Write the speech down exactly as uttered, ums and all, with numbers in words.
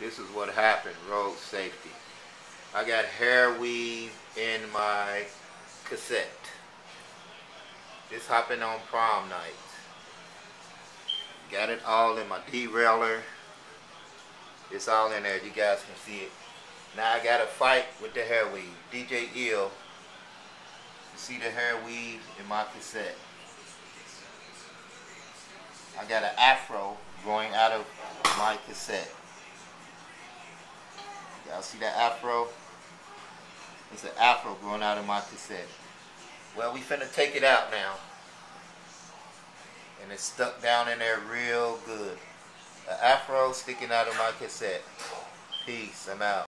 This is what happened, road safety. I got hair weave in my cassette. This happened on prom night. Got it all in my derailer. It's all in there, you guys can see it. Now I got to fight with the hair weave. D J Ill. You see the hair weave in my cassette. I got an afro growing out of my cassette. Y'all see that afro? It's an afro growing out of my cassette. Well, we finna take it out now. And it's stuck down in there real good. An afro sticking out of my cassette. Peace, I'm out.